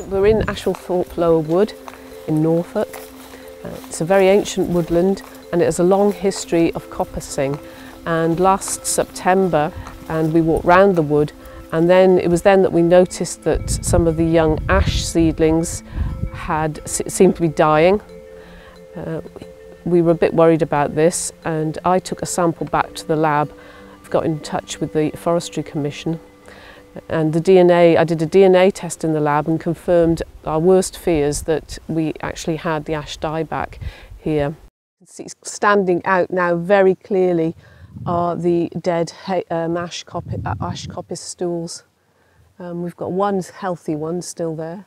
We're in Ashwellthorpe Lower Wood in Norfolk. It's a very ancient woodland and it has a long history of coppicing. And last September, we walked round the wood, and then it was then that we noticed that some of the young ash seedlings seemed to be dying. We were a bit worried about this, and I took a sample back to the lab. I've got in touch with the Forestry Commission, and I did a DNA test in the lab and confirmed our worst fears that we actually had the ash dieback here. You can see standing out now very clearly are the dead ash coppice stools. We've got one healthy one still there,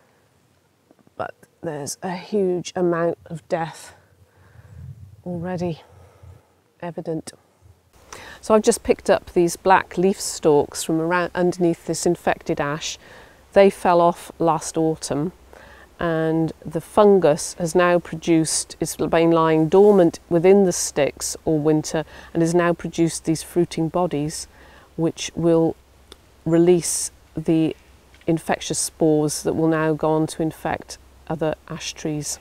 but there's a huge amount of death already evident. So I've just picked up these black leaf stalks from around underneath this infected ash. They fell off last autumn, and the fungus has now produced, it's been lying dormant within the sticks all winter and has now produced these fruiting bodies which will release the infectious spores that will now go on to infect other ash trees.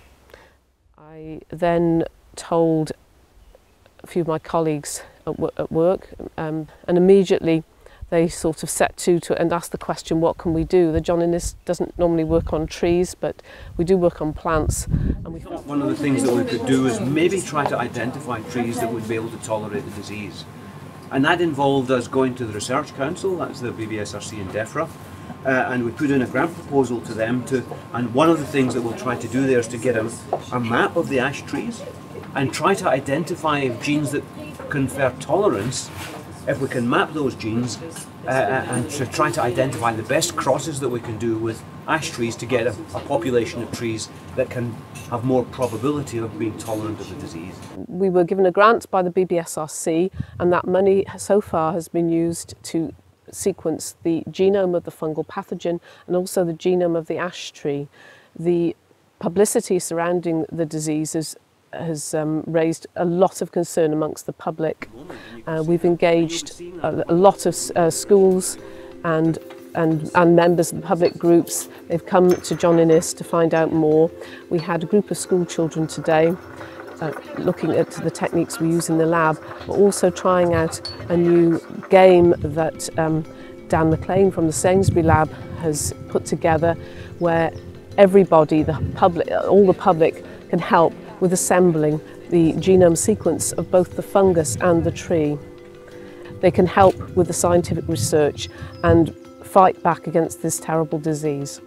I then told a few of my colleagues at work and immediately they sort of set to and asked the question, what can we do? The John Innes doesn't normally work on trees, but we do work on plants. And we thought one of the things that we could do is maybe try to identify trees that would be able to tolerate the disease. And that involved us going to the Research Council, that's the BBSRC and DEFRA, and we put in a grant proposal to them and one of the things that we'll try to do there is to get a map of the ash trees and try to identify genes that confer tolerance. If we can map those genes and to try to identify the best crosses that we can do with ash trees to get a population of trees that can have more probability of being tolerant of the disease. We were given a grant by the BBSRC, and that money so far has been used to sequence the genome of the fungal pathogen and also the genome of the ash tree. The publicity surrounding the disease has raised a lot of concern amongst the public. We've engaged a lot of schools and members of the public groups. They've come to John Innes to find out more. We had a group of school children today looking at the techniques we use in the lab, but also trying out a new game that Dan McLean from the Sainsbury lab has put together, where everybody, all the public can help with assembling the genome sequence of both the fungus and the tree. They can help with the scientific research and fight back against this terrible disease.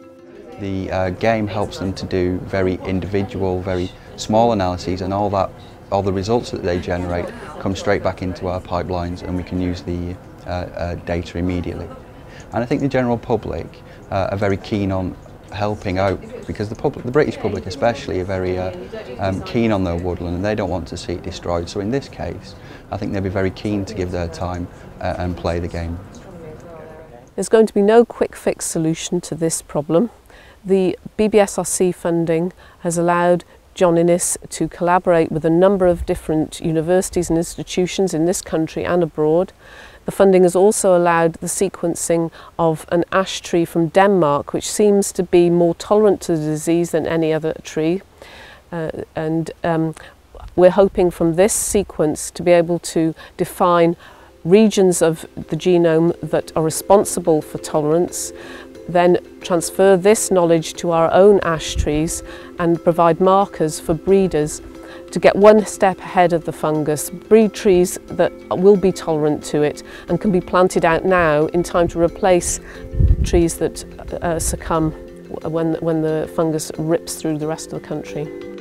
The game helps them to do very individual, very small analyses, and all the results that they generate come straight back into our pipelines, and we can use the data immediately. And I think the general public are very keen on helping out, because the British public especially are very keen on their woodland and they don't want to see it destroyed. So in this case, I think they'll be very keen to give their time and play the game. There's going to be no quick fix solution to this problem. The BBSRC funding has allowed John Innes to collaborate with a number of different universities and institutions in this country and abroad. The funding has also allowed the sequencing of an ash tree from Denmark, which seems to be more tolerant to the disease than any other tree. We're hoping from this sequence to be able to define regions of the genome that are responsible for tolerance, then transfer this knowledge to our own ash trees and provide markers for breeders to get one step ahead of the fungus, breed trees that will be tolerant to it and can be planted out now in time to replace trees that succumb when the fungus rips through the rest of the country.